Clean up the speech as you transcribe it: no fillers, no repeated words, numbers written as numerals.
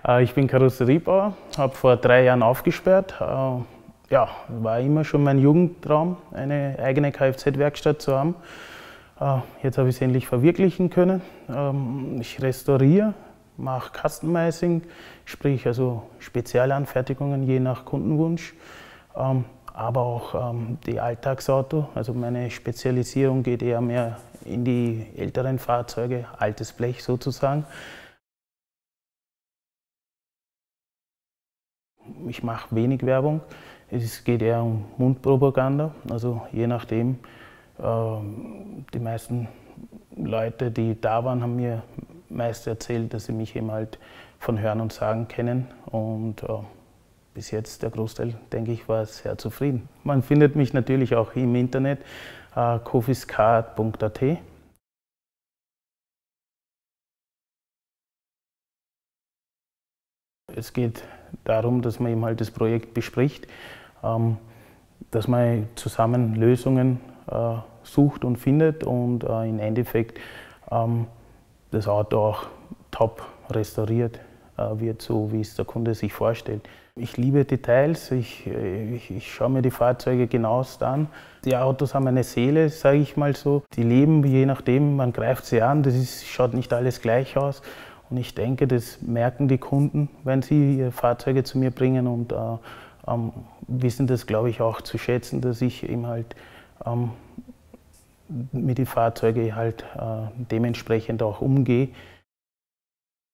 Ich bin Karosseriebauer, habe vor 3 Jahren aufgesperrt. Ja, war immer schon mein Jugendtraum, eine eigene Kfz-Werkstatt zu haben. Jetzt habe ich es endlich verwirklichen können. Ich restauriere, mache Customizing, sprich also Spezialanfertigungen je nach Kundenwunsch, aber auch die Alltagsauto. Also meine Spezialisierung geht eher mehr in die älteren Fahrzeuge, altes Blech sozusagen. Ich mache wenig Werbung, es geht eher um Mundpropaganda, also je nachdem. Die meisten Leute, die da waren, haben mir meist erzählt, dass sie mich eben halt von Hören und Sagen kennen und bis jetzt der Großteil, denke ich, war sehr zufrieden. Man findet mich natürlich auch im Internet, kofiskart.at. Es geht darum, dass man eben halt das Projekt bespricht, dass man zusammen Lösungen sucht und findet und im Endeffekt das Auto auch top restauriert wird, so wie es der Kunde sich vorstellt. Ich liebe Details, ich schaue mir die Fahrzeuge genauest an. Die Autos haben eine Seele, sage ich mal so. Die leben, je nachdem, man greift sie an, schaut nicht alles gleich aus. Und ich denke, das merken die Kunden, wenn sie ihre Fahrzeuge zu mir bringen und wissen das, glaube ich, auch zu schätzen, dass ich eben halt mit den Fahrzeugen halt dementsprechend auch umgehe.